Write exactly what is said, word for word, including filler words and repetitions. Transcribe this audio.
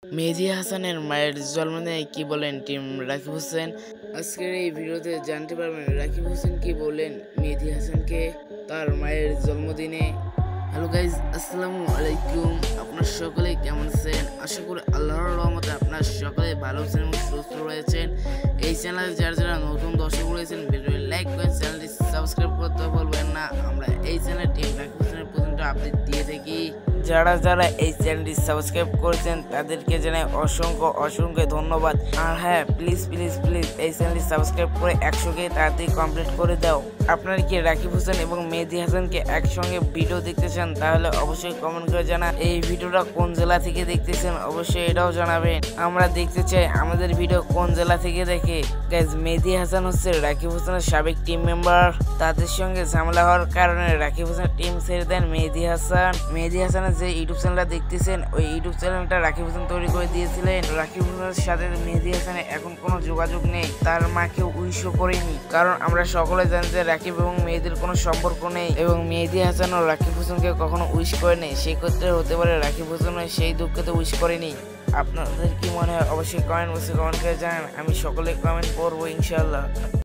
মেহেদী হাসানের মায়ের জন্মদিনে কি বলেন টিম রাকিব হোসেন। আজকের এই ভিডিওতে জানতে পারবেন রাকিব হোসেন কি বলেন মেহেদী হাসানকে তার মায়ের জন্মদিনে। হ্যালো গাইজ, আসসালামু আলাইকুম। আপনার সকলে কেমন আছেন? আশা করি আল্লাহর রহমতে আপনার সকলে ভালো আছেন এবং সুস্থ রয়েছেন। এই চ্যানেলে যারা যারা নতুন দর্শক রয়েছেন ভিডিওটি লাইক করেন, চ্যানেলটি সাবস্ক্রাইব করতে ভুলবেন না। আমরা এই চ্যানেলে টিম রাকিব হোসেনের প্রতিটা আপডেট দিয়ে থাকি। যারা যারা এই চ্যানেলটি সাবস্ক্রাইব করেছেন তাদেরকে জানাই অসংখ্য অসংখ্য ধন্যবাদ। আর হ্যাঁ, প্লিজ প্লিজ প্লিজ এই চ্যানেলটি সাবস্ক্রাইব করে একশোকে তাড়াতাড়ি কমপ্লিট করে দাও। আপনারা কি রাকিব হোসেন এবং মেহেদী হাসানকে একসঙ্গে ভিডিও দেখতে চান? তাহলে অবশ্যই কমেন্ট করে জানান। এই ভিডিওটা কোন জেলা থেকে দেখতেছেন অবশ্যই এটাও জানাবেন। আমরা দেখতে চাই আমাদের ভিডিও কোন জেলা থেকে দেখে। গাইজ, মেহেদী হাসান হচ্ছে রাকিব হোসেনের সাবেক টিম মেম্বার। তাদের সঙ্গে ঝামেলা হওয়ার কারণে রাকিব হোসেন টিম ছেড়ে দেন মেহেদী হাসান। মেহেদী হাসানের যে ইউটিউব চ্যানেলটা দেখতেছেন ওই ইউটিউব চ্যানেলটা রাকিব হোসেন তৈরি করে দিয়েছিলেন। রাকিব হোসেনের সাথে মেহেদী হাসানের এখন কোনো যোগাযোগ নেই, তার মাকে উইশও করেনি। কারণ আমরা সকলে জানি যে রাকিব এবং মেহেদীর কোনো সম্পর্ক নেই এবং মেহেদী হাসান ও রাকিব হোসেনকে কখনো উইশ করেনি। সেই ক্ষেত্রে হতে পারে রাকিব হোসেন সেই দুঃখতে উইশ করেনি। আপনাদের কি মনে হয় অবশ্যই কমেন্ট বক্সে কমেন্ট করে জানান। আমি সকলে কমেন্ট করবো ইনশাআল্লাহ।